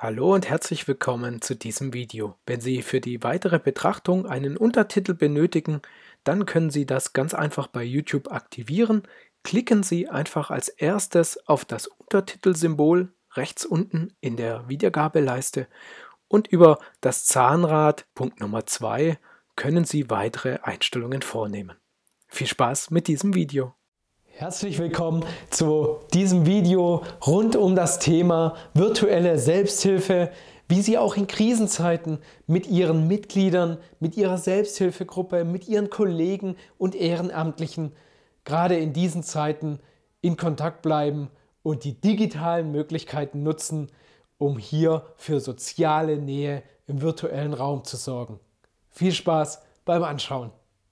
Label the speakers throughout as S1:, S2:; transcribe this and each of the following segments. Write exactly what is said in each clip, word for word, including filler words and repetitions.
S1: Hallo und herzlich willkommen zu diesem Video. Wenn Sie für die weitere Betrachtung einen Untertitel benötigen, dann können Sie das ganz einfach bei YouTube aktivieren. Klicken Sie einfach als erstes auf das Untertitelsymbol rechts unten in der Wiedergabeleiste und über das Zahnrad, Punkt Nummer zwei, können Sie weitere Einstellungen vornehmen. Viel Spaß mit diesem Video!
S2: Herzlich willkommen zu diesem Video rund um das Thema virtuelle Selbsthilfe, wie Sie auch in Krisenzeiten mit Ihren Mitgliedern, mit Ihrer Selbsthilfegruppe, mit Ihren Kollegen und Ehrenamtlichen gerade in diesen Zeiten in Kontakt bleiben und die digitalen Möglichkeiten nutzen, um hier für soziale Nähe im virtuellen Raum zu sorgen. Viel Spaß beim Anschauen!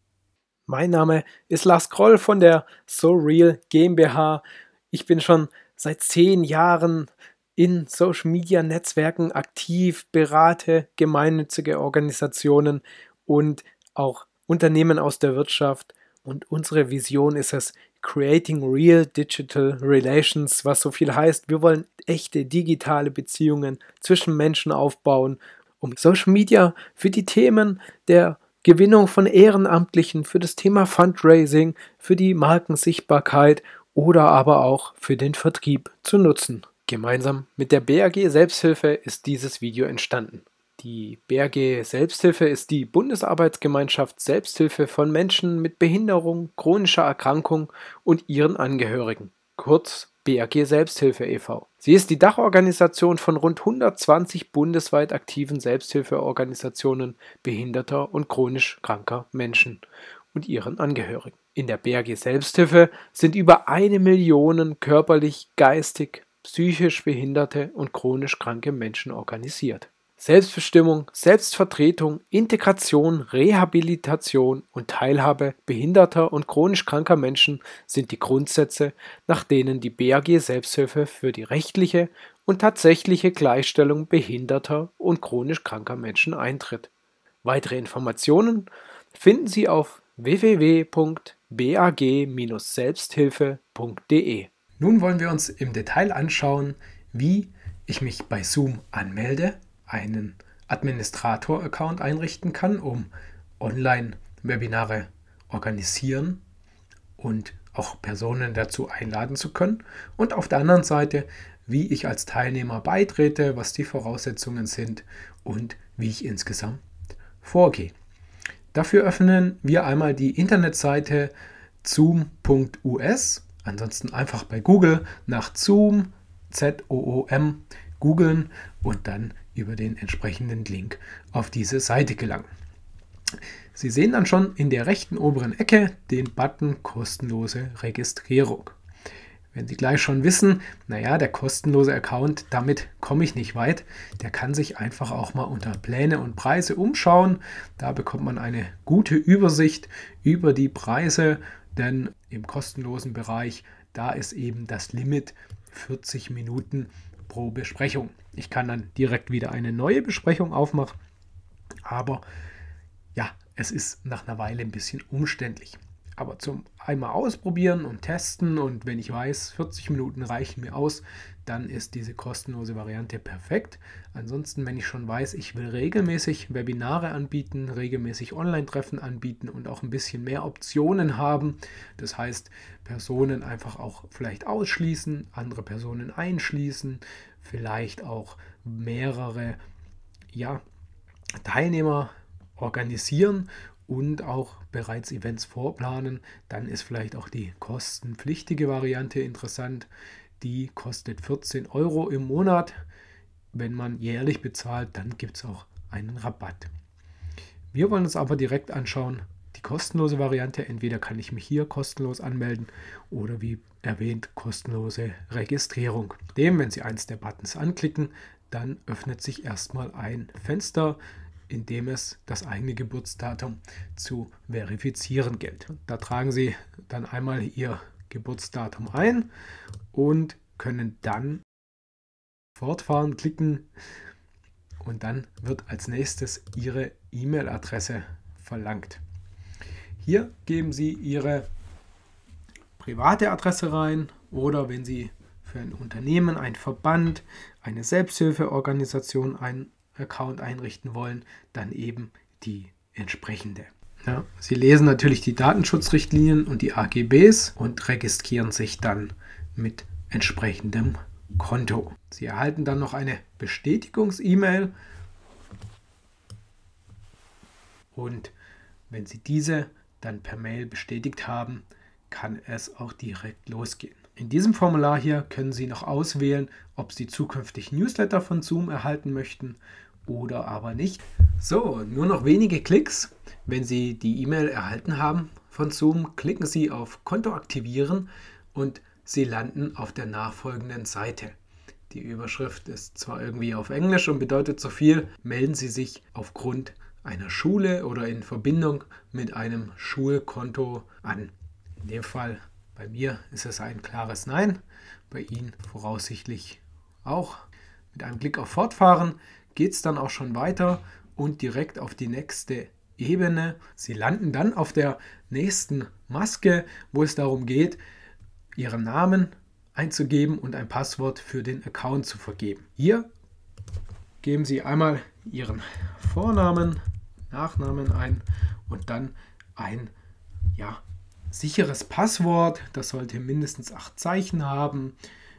S1: Mein Name ist Lars Kroll von der SoReal GmbH. Ich bin schon seit zehn Jahren in Social Media Netzwerken aktiv, berate gemeinnützige Organisationen und auch Unternehmen aus der Wirtschaft. Und unsere Vision ist es, Creating Real Digital Relations, was so viel heißt, wir wollen echte digitale Beziehungen zwischen Menschen aufbauen, um Social Media für die Themen der Gewinnung von Ehrenamtlichen, für das Thema Fundraising, für die Markensichtbarkeit oder aber auch für den Vertrieb zu nutzen. Gemeinsam mit der B A G Selbsthilfe ist dieses Video entstanden. Die B A G Selbsthilfe ist die Bundesarbeitsgemeinschaft Selbsthilfe von Menschen mit Behinderung, chronischer Erkrankung und ihren Angehörigen, kurz B A G Selbsthilfe e V Sie ist die Dachorganisation von rund hundertzwanzig bundesweit aktiven Selbsthilfeorganisationen behinderter und chronisch kranker Menschen und ihren Angehörigen. In der B A G Selbsthilfe sind über eine Million körperlich, geistig, psychisch behinderte und chronisch kranke Menschen organisiert. Selbstbestimmung, Selbstvertretung, Integration, Rehabilitation und Teilhabe behinderter und chronisch kranker Menschen sind die Grundsätze, nach denen die B A G Selbsthilfe für die rechtliche und tatsächliche Gleichstellung behinderter und chronisch kranker Menschen eintritt. Weitere Informationen finden Sie auf w w w punkt b a g Bindestrich selbsthilfe punkt de. Nun wollen wir uns im Detail anschauen, wie ich mich bei Zoom anmelde, einen Administrator-Account einrichten kann, um Online-Webinare organisieren und auch Personen dazu einladen zu können. Und auf der anderen Seite, wie ich als Teilnehmer beitrete, was die Voraussetzungen sind und wie ich insgesamt vorgehe. Dafür öffnen wir einmal die Internetseite zoom punkt u s. Ansonsten einfach bei Google nach Zoom, Z O O M, googeln und dann über den entsprechenden Link auf diese Seite gelangen. Sie sehen dann schon in der rechten oberen Ecke den Button kostenlose Registrierung. Wenn Sie gleich schon wissen, naja, der kostenlose Account, damit komme ich nicht weit, der kann sich einfach auch mal unter Pläne und Preise umschauen. Da bekommt man eine gute Übersicht über die Preise, denn im kostenlosen Bereich, da ist eben das Limit vierzig Minuten pro Besprechung. Ich kann dann direkt wieder eine neue Besprechung aufmachen, aber ja, es ist nach einer Weile ein bisschen umständlich. Aber zum einmal ausprobieren und testen und wenn ich weiß, vierzig Minuten reichen mir aus, dann ist diese kostenlose Variante perfekt. Ansonsten, wenn ich schon weiß, ich will regelmäßig Webinare anbieten, regelmäßig Online-Treffen anbieten und auch ein bisschen mehr Optionen haben, das heißt, Personen einfach auch vielleicht ausschließen, andere Personen einschließen, vielleicht auch mehrere ja, Teilnehmer organisieren und auch bereits Events vorplanen, dann ist vielleicht auch die kostenpflichtige Variante interessant. Die kostet vierzehn Euro im Monat. Wenn man jährlich bezahlt, dann gibt es auch einen Rabatt. Wir wollen uns aber direkt anschauen, die kostenlose Variante. Entweder kann ich mich hier kostenlos anmelden oder wie erwähnt, kostenlose Registrierung. Dem, wenn Sie eins der Buttons anklicken, dann öffnet sich erstmal ein Fenster, in dem es das eigene Geburtsdatum zu verifizieren gilt. Da tragen Sie dann einmal Ihr Geburtsdatum ein und können dann fortfahren klicken und dann wird als nächstes Ihre E-Mail-Adresse verlangt. Hier geben Sie Ihre private Adresse rein oder wenn Sie für ein Unternehmen, ein Verband, eine Selbsthilfeorganisation einen Account einrichten wollen, dann eben die entsprechende. Ja, Sie lesen natürlich die Datenschutzrichtlinien und die A G Bs und registrieren sich dann mit entsprechendem Konto. Sie erhalten dann noch eine Bestätigungs-E-Mail und wenn Sie diese dann per Mail bestätigt haben, kann es auch direkt losgehen. In diesem Formular hier können Sie noch auswählen, ob Sie zukünftig Newsletter von Zoom erhalten möchten oder aber nicht. So, nur noch wenige Klicks. Wenn Sie die E-Mail erhalten haben von Zoom, klicken Sie auf Konto aktivieren und Sie landen auf der nachfolgenden Seite. Die Überschrift ist zwar irgendwie auf Englisch und bedeutet so viel: melden Sie sich aufgrund einer Schule oder in Verbindung mit einem Schulkonto an. In dem Fall bei mir ist es ein klares Nein, bei Ihnen voraussichtlich auch. Mit einem Klick auf Fortfahren geht es dann auch schon weiter und direkt auf die nächste Ebene. Sie landen dann auf der nächsten Maske, wo es darum geht, Ihren Namen einzugeben und ein Passwort für den Account zu vergeben. Hier geben Sie einmal Ihren Vornamen, Nachnamen ein und dann ein ja, sicheres Passwort. Das sollte mindestens acht Zeichen haben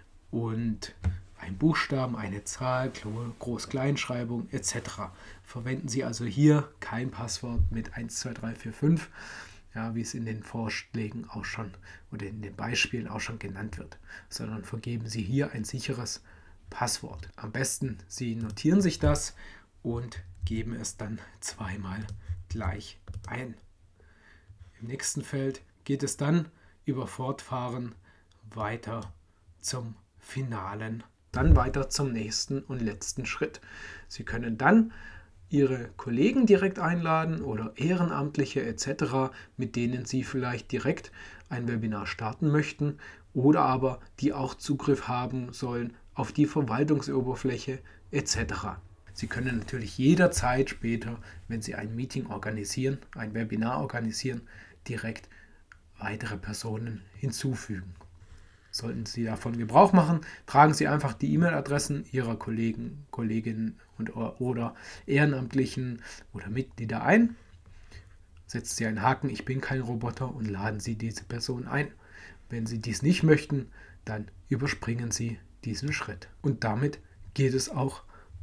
S1: und ein Buchstaben, eine Zahl, Groß-Kleinschreibung et cetera. Verwenden Sie also hier kein Passwort mit eins, zwei, drei, vier, fünf, ja, wie es in den Vorschlägen auch schon oder in den Beispielen auch schon genannt wird, sondern vergeben Sie hier ein sicheres Passwort. Am besten Sie notieren sich das und geben es dann zweimal gleich ein. Im nächsten Feld geht es dann über Fortfahren weiter zum finalen, dann weiter zum nächsten und letzten Schritt. Sie können dann Ihre Kollegen direkt einladen oder Ehrenamtliche et cetera, mit denen Sie vielleicht direkt ein Webinar starten möchten oder aber die auch Zugriff haben sollen auf die Verwaltungsoberfläche et cetera. Sie können natürlich jederzeit später, wenn Sie ein Meeting organisieren, ein Webinar organisieren, direkt weitere Personen hinzufügen. Sollten Sie davon Gebrauch machen, tragen Sie einfach die E-Mail-Adressen Ihrer Kollegen, Kolleginnen und, oder Ehrenamtlichen oder Mitglieder ein. Setzen Sie einen Haken, ich bin kein Roboter, und laden Sie diese Person ein. Wenn Sie dies nicht möchten, dann überspringen Sie diesen Schritt. Und damit geht es auch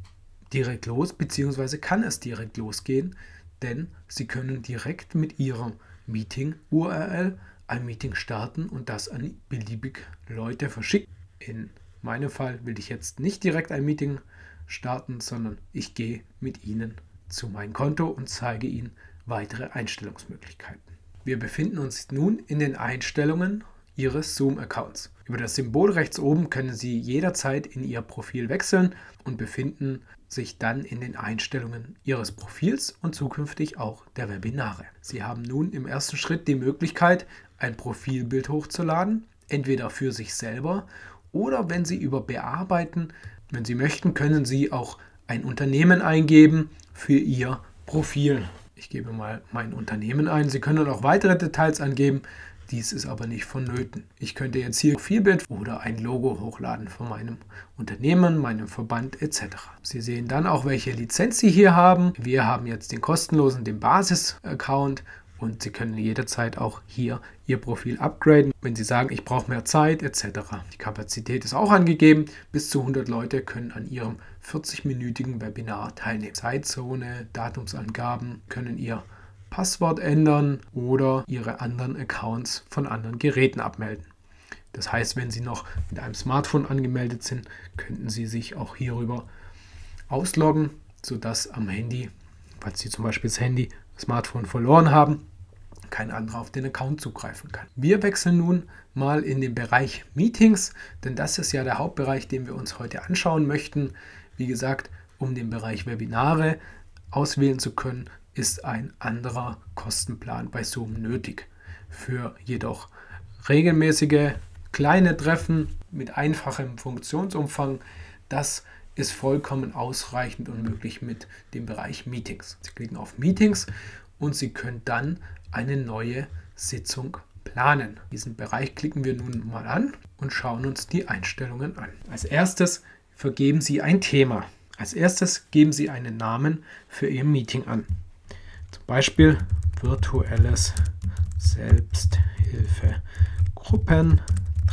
S1: direkt los, beziehungsweise kann es direkt losgehen, denn Sie können direkt mit Ihrem Meeting-U R L ein Meeting starten und das an beliebig Leute verschicken. In meinem Fall will ich jetzt nicht direkt ein Meeting starten, sondern ich gehe mit Ihnen zu meinem Konto und zeige Ihnen weitere Einstellungsmöglichkeiten. Wir befinden uns nun in den Einstellungen Ihres Zoom-Accounts. Über das Symbol rechts oben können Sie jederzeit in Ihr Profil wechseln und befinden sich dann in den Einstellungen Ihres Profils und zukünftig auch der Webinare. Sie haben nun im ersten Schritt die Möglichkeit, ein Profilbild hochzuladen, entweder für sich selber oder wenn Sie über Bearbeiten, wenn Sie möchten, können Sie auch ein Unternehmen eingeben für Ihr Profil. Ich gebe mal mein Unternehmen ein. Sie können auch weitere Details angeben. Dies ist aber nicht vonnöten. Ich könnte jetzt hier ein Profilbild oder ein Logo hochladen von meinem Unternehmen, meinem Verband et cetera. Sie sehen dann auch, welche Lizenz Sie hier haben. Wir haben jetzt den kostenlosen, den Basis-Account, und Sie können jederzeit auch hier Ihr Profil upgraden, wenn Sie sagen, ich brauche mehr Zeit et cetera. Die Kapazität ist auch angegeben. Bis zu hundert Leute können an Ihrem vierzig-minütigen Webinar teilnehmen. Zeitzone, Datumsangaben, können Ihr Passwort ändern oder Ihre anderen Accounts von anderen Geräten abmelden. Das heißt, wenn Sie noch mit einem Smartphone angemeldet sind, könnten Sie sich auch hierüber ausloggen, sodass am Handy, falls Sie zum Beispiel das Handy, das Smartphone verloren haben, kein anderer auf den Account zugreifen kann. Wir wechseln nun mal in den Bereich Meetings, denn das ist ja der Hauptbereich, den wir uns heute anschauen möchten. Wie gesagt, um den Bereich Webinare auswählen zu können, ist ein anderer Kostenplan bei Zoom nötig. Für jedoch regelmäßige kleine Treffen mit einfachem Funktionsumfang, das ist vollkommen ausreichend und möglich mit dem Bereich Meetings. Sie klicken auf Meetings und Sie können dann eine neue Sitzung planen. Diesen Bereich klicken wir nun mal an und schauen uns die Einstellungen an. Als erstes vergeben Sie ein Thema. Als erstes geben Sie einen Namen für Ihr Meeting an. Zum Beispiel virtuelles Selbsthilfegruppentreffen.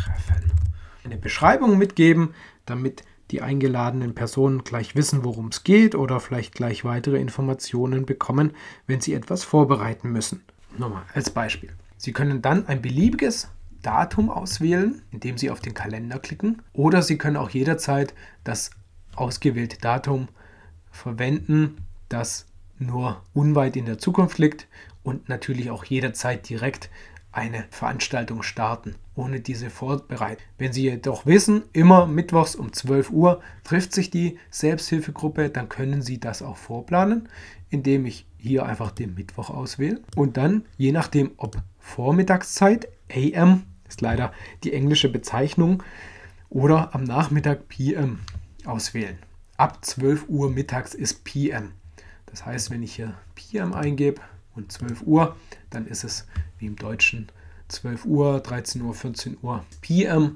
S1: Eine Beschreibung mitgeben, damit die eingeladenen Personen gleich wissen, worum es geht oder vielleicht gleich weitere Informationen bekommen, wenn sie etwas vorbereiten müssen. Nochmal als Beispiel. Sie können dann ein beliebiges Datum auswählen, indem Sie auf den Kalender klicken, oder Sie können auch jederzeit das ausgewählte Datum verwenden, das nur unweit in der Zukunft liegt, und natürlich auch jederzeit direkt eine Veranstaltung starten, ohne diese Vorbereitung. Wenn Sie jedoch wissen, immer mittwochs um zwölf Uhr trifft sich die Selbsthilfegruppe, dann können Sie das auch vorplanen, indem ich hier einfach den Mittwoch auswähle und dann, je nachdem ob Vormittagszeit, A M ist leider die englische Bezeichnung, oder am Nachmittag P M auswählen. Ab zwölf Uhr mittags ist P M. Das heißt, wenn ich hier P M eingebe und zwölf Uhr, dann ist es wie im Deutschen zwölf Uhr, dreizehn Uhr, vierzehn Uhr P M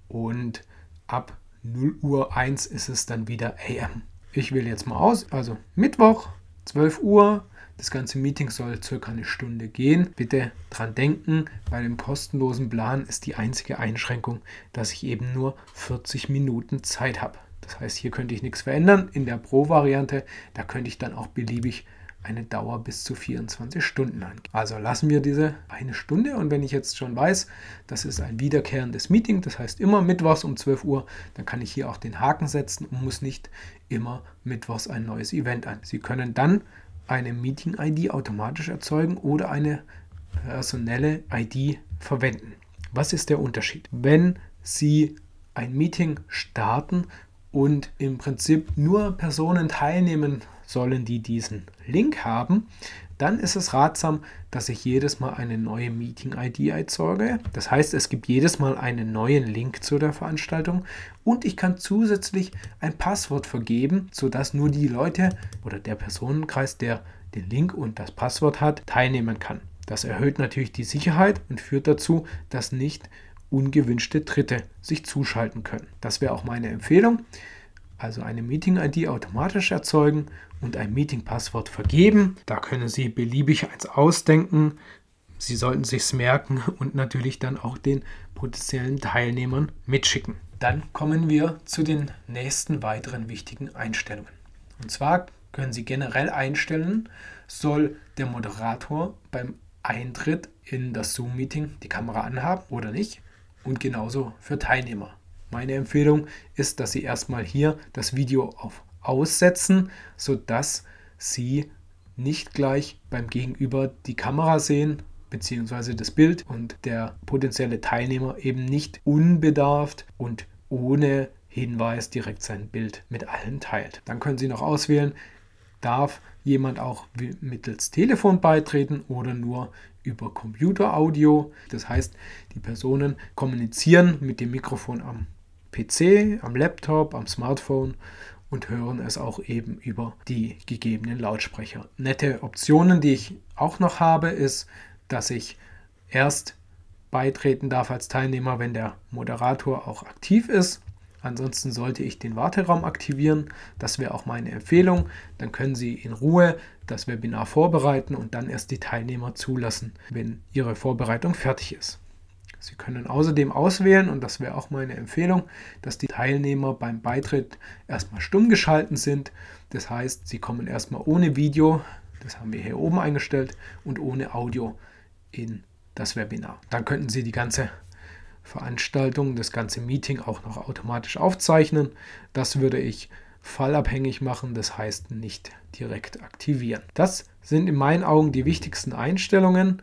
S1: und ab null Uhr eins ist es dann wieder A M. Ich wähle jetzt mal aus, also Mittwoch, zwölf Uhr. Das ganze Meeting soll circa eine Stunde gehen. Bitte dran denken, bei dem kostenlosen Plan ist die einzige Einschränkung, dass ich eben nur vierzig Minuten Zeit habe. Das heißt, hier könnte ich nichts verändern. In der Pro-Variante, da könnte ich dann auch beliebig eine Dauer bis zu vierundzwanzig Stunden angeben. Also lassen wir diese eine Stunde, und wenn ich jetzt schon weiß, das ist ein wiederkehrendes Meeting, das heißt immer mittwochs um zwölf Uhr, dann kann ich hier auch den Haken setzen und muss nicht immer mittwochs ein neues Event an. Sie können dann eine Meeting-I D automatisch erzeugen oder eine personelle I D verwenden. Was ist der Unterschied? Wenn Sie ein Meeting starten und im Prinzip nur Personen teilnehmen sollen, die diesen Link haben, dann ist es ratsam, dass ich jedes Mal eine neue Meeting-I D erzeuge. Das heißt, es gibt jedes Mal einen neuen Link zu der Veranstaltung und ich kann zusätzlich ein Passwort vergeben, sodass nur die Leute oder der Personenkreis, der den Link und das Passwort hat, teilnehmen kann. Das erhöht natürlich die Sicherheit und führt dazu, dass nicht ungewünschte Dritte sich zuschalten können. Das wäre auch meine Empfehlung. Also eine Meeting-I D automatisch erzeugen und ein Meeting-Passwort vergeben. Da können Sie beliebig eins ausdenken. Sie sollten sich's merken und natürlich dann auch den potenziellen Teilnehmern mitschicken. Dann kommen wir zu den nächsten weiteren wichtigen Einstellungen. Und zwar können Sie generell einstellen, soll der Moderator beim Eintritt in das Zoom-Meeting die Kamera anhaben oder nicht, und genauso für Teilnehmer. Meine Empfehlung ist, dass Sie erstmal hier das Video auf Aussetzen, sodass Sie nicht gleich beim Gegenüber die Kamera sehen bzw. das Bild und der potenzielle Teilnehmer eben nicht unbedarft und ohne Hinweis direkt sein Bild mit allen teilt. Dann können Sie noch auswählen, darf jemand auch mittels Telefon beitreten oder nur über Computeraudio. Das heißt, die Personen kommunizieren mit dem Mikrofon am P C, am Laptop, am Smartphone und hören es auch eben über die gegebenen Lautsprecher. Nette Optionen, die ich auch noch habe, ist, dass ich erst beitreten darf als Teilnehmer, wenn der Moderator auch aktiv ist. Ansonsten sollte ich den Warteraum aktivieren. Das wäre auch meine Empfehlung. Dann können Sie in Ruhe das Webinar vorbereiten und dann erst die Teilnehmer zulassen, wenn Ihre Vorbereitung fertig ist. Sie können außerdem auswählen, und das wäre auch meine Empfehlung, dass die Teilnehmer beim Beitritt erstmal stumm geschalten sind. Das heißt, sie kommen erstmal ohne Video, das haben wir hier oben eingestellt, und ohne Audio in das Webinar. Dann könnten Sie die ganze Veranstaltung, das ganze Meeting auch noch automatisch aufzeichnen. Das würde ich fallabhängig machen, das heißt nicht direkt aktivieren. Das sind in meinen Augen die wichtigsten Einstellungen,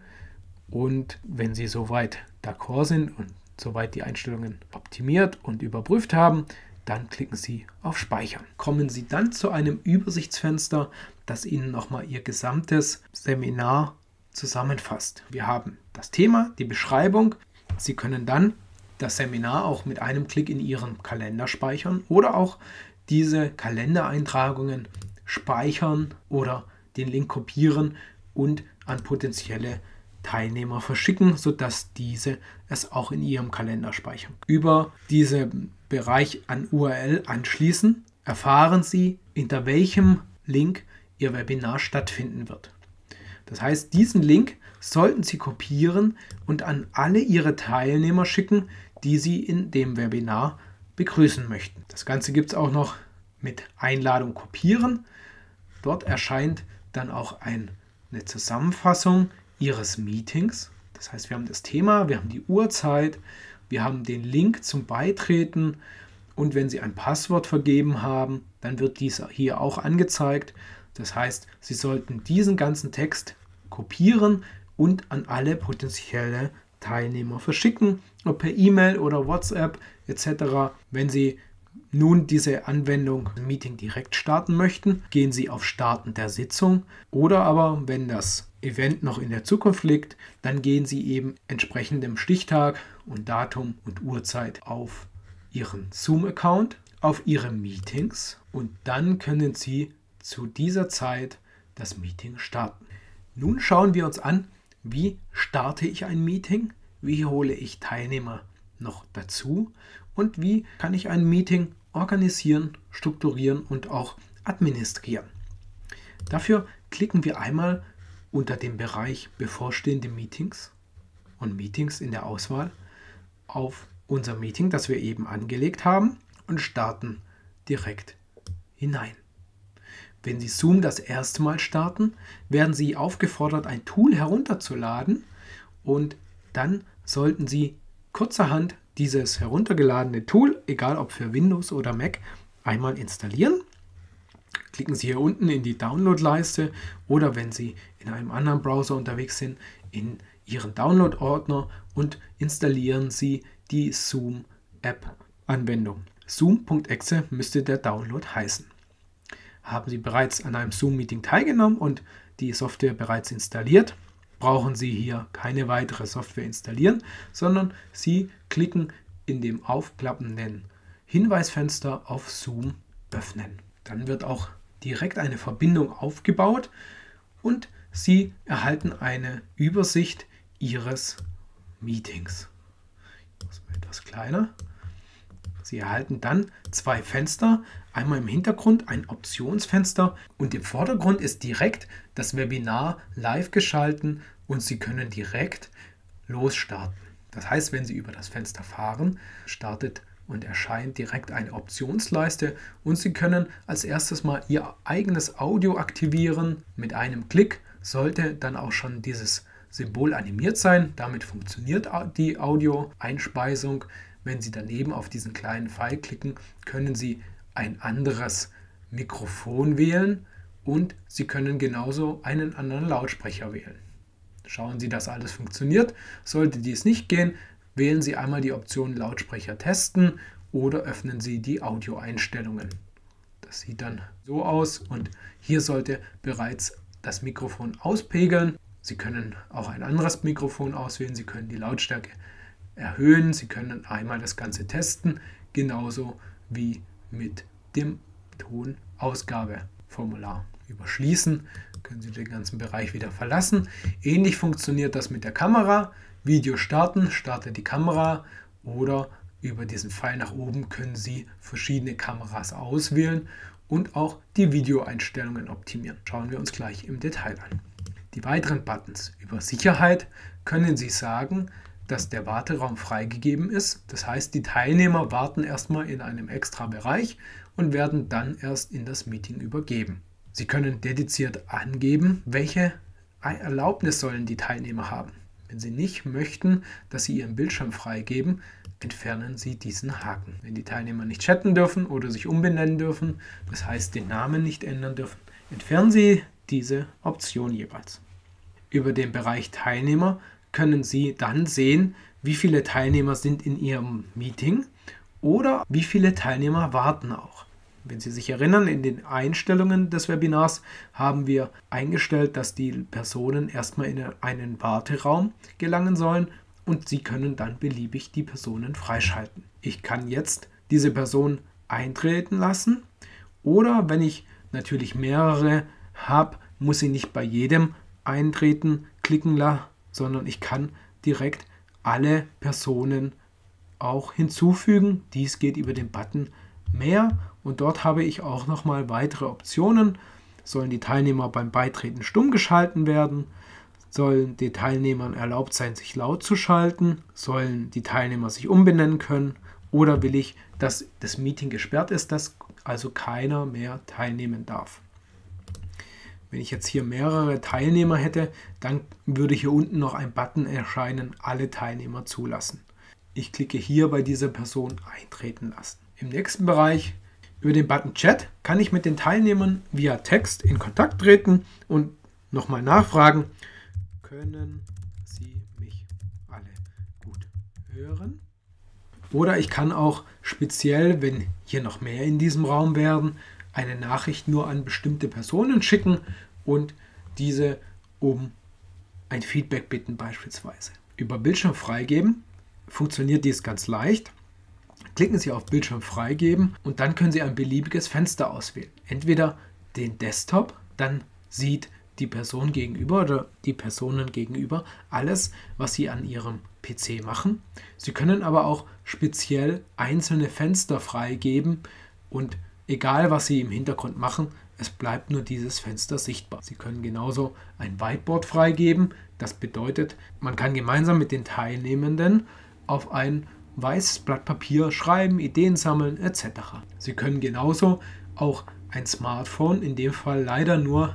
S1: und wenn Sie soweit d'accord sind und soweit die Einstellungen optimiert und überprüft haben, dann klicken Sie auf Speichern. Kommen Sie dann zu einem Übersichtsfenster, das Ihnen nochmal Ihr gesamtes Seminar zusammenfasst. Wir haben das Thema, die Beschreibung. Sie können dann das Seminar auch mit einem Klick in Ihren Kalender speichern oder auch diese Kalendereintragungen speichern oder den Link kopieren und an potenzielle Teilnehmer verschicken, sodass diese es auch in ihrem Kalender speichern. Über diesen Bereich an U R L anschließen erfahren Sie, hinter welchem Link Ihr Webinar stattfinden wird. Das heißt, diesen Link sollten Sie kopieren und an alle Ihre Teilnehmer schicken, die Sie in dem Webinar begrüßen möchten. Das Ganze gibt es auch noch mit Einladung kopieren. Dort erscheint dann auch ein, eine Zusammenfassung Ihres Meetings. Das heißt, wir haben das Thema, wir haben die Uhrzeit, wir haben den Link zum Beitreten und wenn Sie ein Passwort vergeben haben, dann wird dies hier auch angezeigt. Das heißt, Sie sollten diesen ganzen Text kopieren und an alle potenzielle Teilnehmer verschicken, ob per E-Mail oder WhatsApp et cetera. Wenn Sie nun diese Anwendung im Meeting direkt starten möchten, gehen Sie auf Starten der Sitzung oder aber, wenn das Event noch in der Zukunft liegt, dann gehen Sie eben entsprechend dem Stichtag und Datum und Uhrzeit auf Ihren Zoom-Account, auf Ihre Meetings und dann können Sie zu dieser Zeit das Meeting starten. Nun schauen wir uns an, wie starte ich ein Meeting, wie hole ich Teilnehmer noch dazu und wie kann ich ein Meeting organisieren, strukturieren und auch administrieren. Dafür klicken wir einmal unter dem Bereich bevorstehende Meetings und Meetings in der Auswahl auf unser Meeting, das wir eben angelegt haben und starten direkt hinein. Wenn Sie Zoom das erste Mal starten, werden Sie aufgefordert, ein Tool herunterzuladen und dann sollten Sie kurzerhand dieses heruntergeladene Tool, egal ob für Windows oder Mac, einmal installieren. Klicken Sie hier unten in die Download-Leiste oder wenn Sie in einem anderen Browser unterwegs sind, in Ihren Download-Ordner und installieren Sie die Zoom-App-Anwendung. Zoom.exe müsste der Download heißen. Haben Sie bereits an einem Zoom-Meeting teilgenommen und die Software bereits installiert, brauchen Sie hier keine weitere Software installieren, sondern Sie klicken in dem aufklappenden Hinweisfenster auf Zoom öffnen. Dann wird auch direkt eine Verbindung aufgebaut und Sie erhalten eine Übersicht Ihres Meetings. Das wird etwas kleiner. Sie erhalten dann zwei Fenster, einmal im Hintergrund ein Optionsfenster und im Vordergrund ist direkt das Webinar live geschalten und Sie können direkt losstarten. Das heißt, wenn Sie über das Fenster fahren, startet und erscheint direkt eine Optionsleiste und Sie können als erstes mal Ihr eigenes Audio aktivieren. Mit einem Klick sollte dann auch schon dieses Symbol animiert sein. Damit funktioniert die Audioeinspeisung. Wenn Sie daneben auf diesen kleinen Pfeil klicken, können Sie ein anderes Mikrofon wählen und Sie können genauso einen anderen Lautsprecher wählen. Schauen Sie, dass alles funktioniert. Sollte dies nicht gehen, wählen Sie einmal die Option Lautsprecher testen oder öffnen Sie die Audioeinstellungen. Das sieht dann so aus und hier sollte bereits das Mikrofon auspegeln. Sie können auch ein anderes Mikrofon auswählen. Sie können die Lautstärke erhöhen. Sie können einmal das Ganze testen, genauso wie mit dem Tonausgabeformular. Überschließen, können Sie den ganzen Bereich wieder verlassen. Ähnlich funktioniert das mit der Kamera. Video starten, startet die Kamera oder über diesen Pfeil nach oben können Sie verschiedene Kameras auswählen und auch die Videoeinstellungen optimieren. Schauen wir uns gleich im Detail an. Die weiteren Buttons über Sicherheit können Sie sagen, dass der Warteraum freigegeben ist. Das heißt, die Teilnehmer warten erstmal in einem extra Bereich und werden dann erst in das Meeting übergeben. Sie können dediziert angeben, welche Erlaubnis sollen die Teilnehmer haben. Wenn Sie nicht möchten, dass Sie Ihren Bildschirm freigeben, entfernen Sie diesen Haken. Wenn die Teilnehmer nicht chatten dürfen oder sich umbenennen dürfen, das heißt den Namen nicht ändern dürfen, entfernen Sie diese Option jeweils. Über den Bereich Teilnehmer können Sie dann sehen, wie viele Teilnehmer sind in Ihrem Meeting oder wie viele Teilnehmer warten auch. Wenn Sie sich erinnern, in den Einstellungen des Webinars haben wir eingestellt, dass die Personen erstmal in einen Warteraum gelangen sollen und Sie können dann beliebig die Personen freischalten. Ich kann jetzt diese Person eintreten lassen oder wenn ich natürlich mehrere habe, muss ich nicht bei jedem Eintreten klicken lassen, sondern ich kann direkt alle Personen auch hinzufügen. Dies geht über den Button Mehr und dort habe ich auch nochmal weitere Optionen. Sollen die Teilnehmer beim Beitreten stumm geschalten werden? Sollen den Teilnehmern erlaubt sein, sich laut zu schalten? Sollen die Teilnehmer sich umbenennen können? Oder will ich, dass das Meeting gesperrt ist, dass also keiner mehr teilnehmen darf? Wenn ich jetzt hier mehrere Teilnehmer hätte, dann würde hier unten noch ein Button erscheinen, alle Teilnehmer zulassen. Ich klicke hier bei dieser Person eintreten lassen. Im nächsten Bereich, über den Button Chat, kann ich mit den Teilnehmern via Text in Kontakt treten und nochmal nachfragen, können Sie mich alle gut hören? Oder ich kann auch speziell, wenn hier noch mehr in diesem Raum werden, eine Nachricht nur an bestimmte Personen schicken und diese um ein Feedback bitten beispielsweise. Über Bildschirm freigeben funktioniert dies ganz leicht. Klicken Sie auf Bildschirm freigeben und dann können Sie ein beliebiges Fenster auswählen. Entweder den Desktop, dann sieht die Person gegenüber oder die Personen gegenüber alles, was Sie an Ihrem P C machen. Sie können aber auch speziell einzelne Fenster freigeben und egal, was Sie im Hintergrund machen, es bleibt nur dieses Fenster sichtbar. Sie können genauso ein Whiteboard freigeben. Das bedeutet, man kann gemeinsam mit den Teilnehmenden auf ein weißes Blatt Papier schreiben, Ideen sammeln et cetera. Sie können genauso auch ein Smartphone, in dem Fall leider nur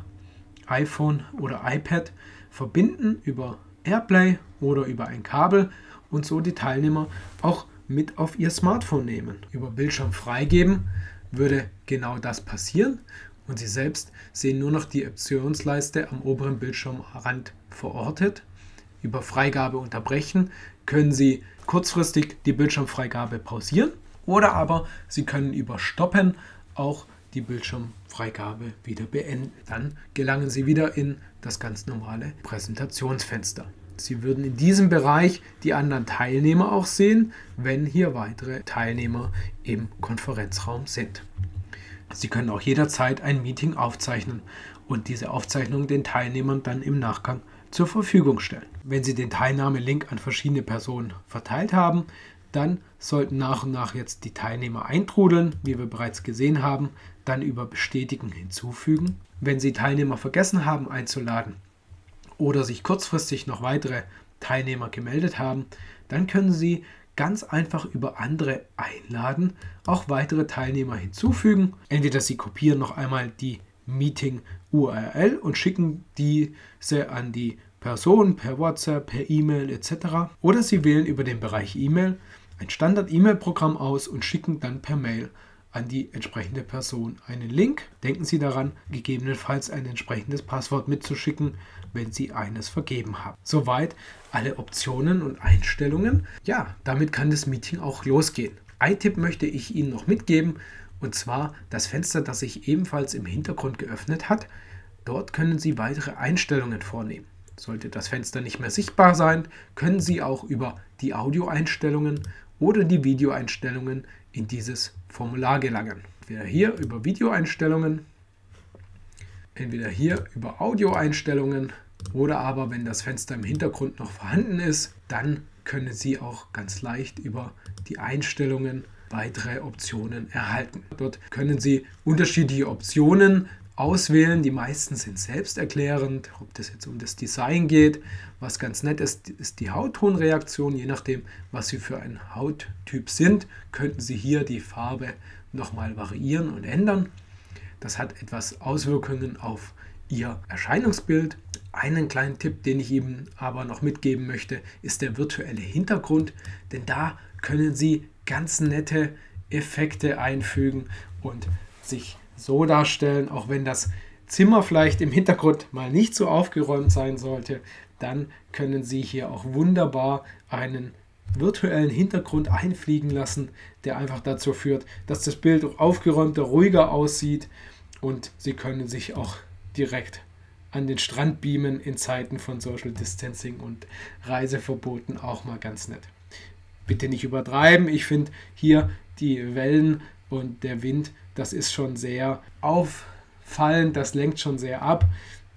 S1: iPhone oder iPad, verbinden über AirPlay oder über ein Kabel und so die Teilnehmer auch mit auf ihr Smartphone nehmen. Über Bildschirm freigeben würde genau das passieren und Sie selbst sehen nur noch die Optionsleiste am oberen Bildschirmrand verortet. Über Freigabe unterbrechen können Sie kurzfristig die Bildschirmfreigabe pausieren oder aber Sie können über Stoppen auch die Bildschirmfreigabe wieder beenden. Dann gelangen Sie wieder in das ganz normale Präsentationsfenster. Sie würden in diesem Bereich die anderen Teilnehmer auch sehen, wenn hier weitere Teilnehmer im Konferenzraum sind. Sie können auch jederzeit ein Meeting aufzeichnen und diese Aufzeichnung den Teilnehmern dann im Nachgang zur Verfügung stellen. Wenn Sie den Teilnahmelink an verschiedene Personen verteilt haben, dann sollten nach und nach jetzt die Teilnehmer eintrudeln, wie wir bereits gesehen haben, dann über Bestätigen hinzufügen. Wenn Sie Teilnehmer vergessen haben einzuladen oder sich kurzfristig noch weitere Teilnehmer gemeldet haben, dann können Sie ganz einfach über andere einladen, auch weitere Teilnehmer hinzufügen. Entweder Sie kopieren noch einmal die Meeting-U R L und schicken diese an die Person per WhatsApp, per E-Mail et cetera. Oder Sie wählen über den Bereich E-Mail ein Standard-E-Mail-Programm aus und schicken dann per Mail an die entsprechende Person einen Link. Denken Sie daran, gegebenenfalls ein entsprechendes Passwort mitzuschicken, wenn Sie eines vergeben haben. Soweit alle Optionen und Einstellungen. Ja, damit kann das Meeting auch losgehen. Ein Tipp möchte ich Ihnen noch mitgeben, und zwar das Fenster, das sich ebenfalls im Hintergrund geöffnet hat. Dort können Sie weitere Einstellungen vornehmen. Sollte das Fenster nicht mehr sichtbar sein, können Sie auch über die Audioeinstellungen oder die Videoeinstellungen in dieses Formular gelangen. Entweder hier über Videoeinstellungen, entweder hier über Audioeinstellungen oder aber, wenn das Fenster im Hintergrund noch vorhanden ist, dann können Sie auch ganz leicht über die Einstellungen weitere Optionen erhalten. Dort können Sie unterschiedliche Optionen auswählen. Die meisten sind selbsterklärend, ob das jetzt um das Design geht. Was ganz nett ist, ist die Hauttonreaktion. Je nachdem, was Sie für ein Hauttyp sind, könnten Sie hier die Farbe nochmal variieren und ändern. Das hat etwas Auswirkungen auf Ihr Erscheinungsbild. Einen kleinen Tipp, den ich Ihnen aber noch mitgeben möchte, ist der virtuelle Hintergrund, denn da können Sie ganz nette Effekte einfügen und sich so darstellen, auch wenn das Zimmer vielleicht im Hintergrund mal nicht so aufgeräumt sein sollte, dann können Sie hier auch wunderbar einen virtuellen Hintergrund einfliegen lassen, der einfach dazu führt, dass das Bild aufgeräumter, ruhiger aussieht und Sie können sich auch direkt an den Strand beamen in Zeiten von Social Distancing und Reiseverboten, auch mal ganz nett. Bitte nicht übertreiben, ich finde hier die Wellen und der Wind, das ist schon sehr auffallend, das lenkt schon sehr ab.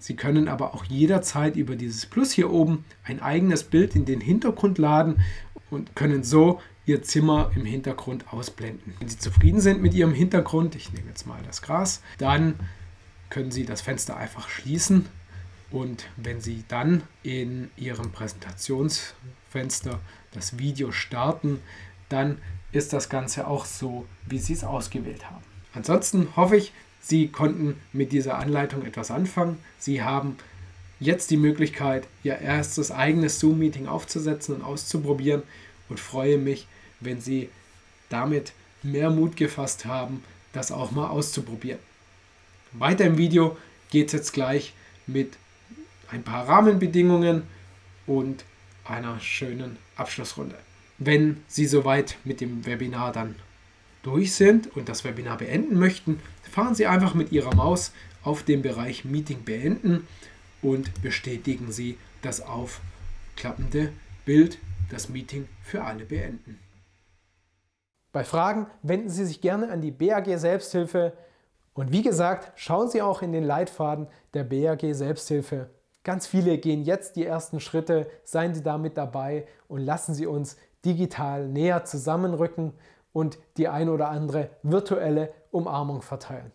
S1: Sie können aber auch jederzeit über dieses Plus hier oben ein eigenes Bild in den Hintergrund laden und können so Ihr Zimmer im Hintergrund ausblenden. Wenn Sie zufrieden sind mit Ihrem Hintergrund, ich nehme jetzt mal das Gras, dann können Sie das Fenster einfach schließen und wenn Sie dann in Ihrem Präsentationsfenster das Video starten, dann ist das Ganze auch so, wie Sie es ausgewählt haben. Ansonsten hoffe ich, Sie konnten mit dieser Anleitung etwas anfangen. Sie haben jetzt die Möglichkeit, Ihr erstes eigenes Zoom-Meeting aufzusetzen und auszuprobieren und freue mich, wenn Sie damit mehr Mut gefasst haben, das auch mal auszuprobieren. Weiter im Video geht es jetzt gleich mit ein paar Rahmenbedingungen und einer schönen Abschlussrunde. Wenn Sie soweit mit dem Webinar dann durch sind und das Webinar beenden möchten, fahren Sie einfach mit Ihrer Maus auf den Bereich Meeting beenden und bestätigen Sie das aufklappende Bild, das Meeting für alle beenden.
S2: Bei Fragen wenden Sie sich gerne an die B A G Selbsthilfe und wie gesagt, schauen Sie auch in den Leitfaden der B A G Selbsthilfe. Ganz viele gehen jetzt die ersten Schritte, seien Sie da mit dabei und lassen Sie uns digital näher zusammenrücken und die ein oder andere virtuelle Umarmung verteilen.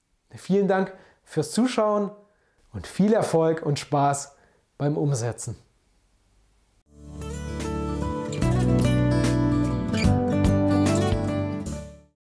S2: Vielen Dank fürs Zuschauen und viel Erfolg und Spaß beim Umsetzen.